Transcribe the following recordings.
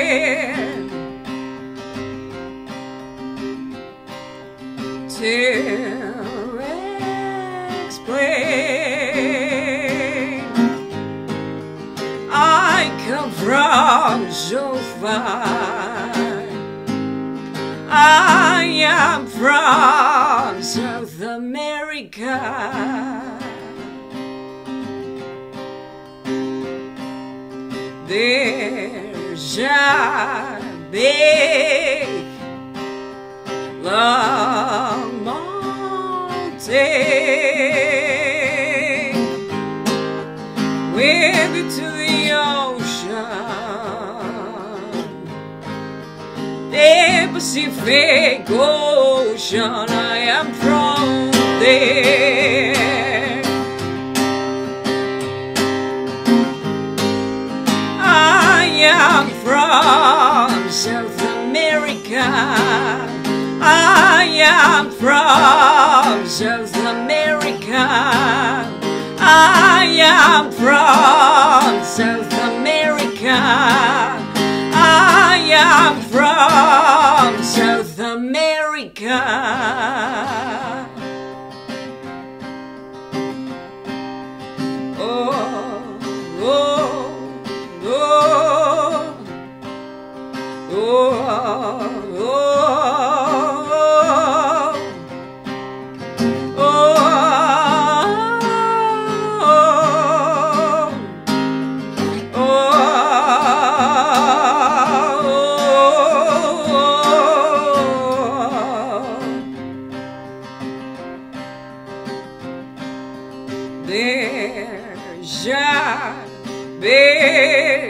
to explain. I come from so far. I am from South America. There's a big long mountain way to the ocean, the Pacific Ocean. I am from there. I am from South America. I am from South America. I am from South America. I am from South America. Oh, oh, oh, oh, oh. There's a big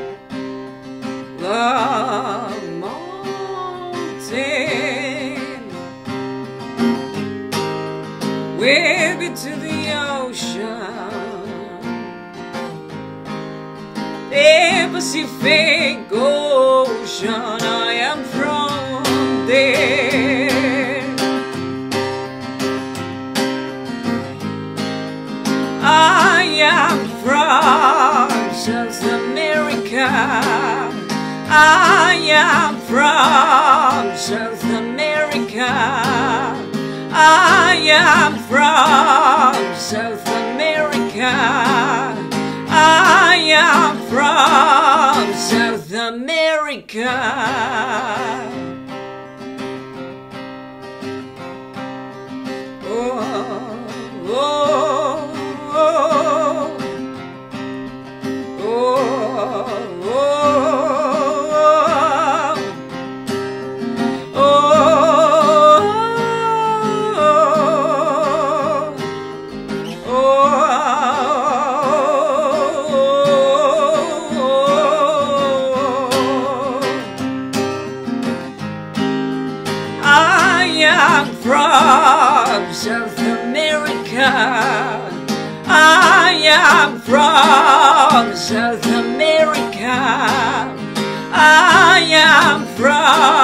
long mountain way to the ocean, the Pacific Ocean. I am from there. I am from South America. I am from South America. I am from South America. I am from South America. Oh, oh. I am from South America. I am from South America. I am from